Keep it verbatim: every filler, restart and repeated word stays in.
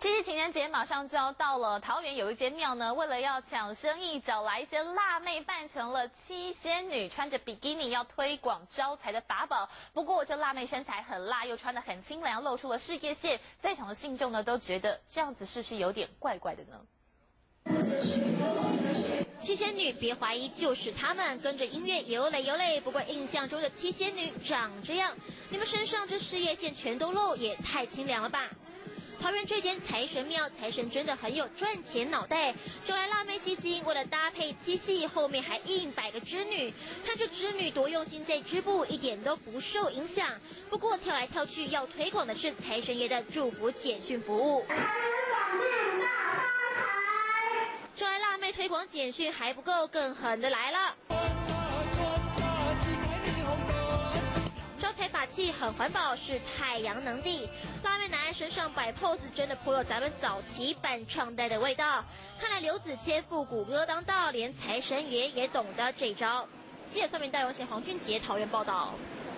其实情人节马上就要到了，桃园有一间庙呢，为了要抢生意，找来一些辣妹扮成了七仙女，穿着比基尼要推广招财的法宝。不过这辣妹身材很辣，又穿得很清凉，露出了事业线，在场的信众呢都觉得这样子是不是有点怪怪的呢？ 七仙女，别怀疑，就是她们，跟着音乐游嘞游嘞。不过印象中的七仙女长这样，你们身上这事业线全都露，也太清凉了吧！桃园这间财神庙，财神真的很有赚钱脑袋，招来辣妹吸睛，为了搭配七夕，后面还硬摆个织女，看这织女多用心在织布，一点都不受影响。不过跳来跳去，要推广的是财神爷的祝福简讯服务。招来辣妹推广简讯还不够，更狠的来了。招财法器很环保，是太阳能地。辣妹男身上摆 pose， 真的颇有咱们早期扮唱带的味道。看来刘子谦复古歌当道，连财神爷也懂得这招。记者宋明、戴荣贤、黄俊杰桃园报道。